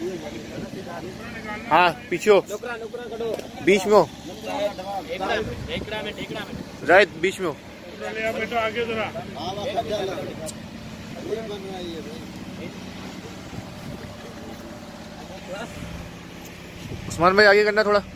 हाँ पीछे हो, बीच में हो, राइट बीच में हो। आगे जरा उस्मान भाई आगे करना थोड़ा।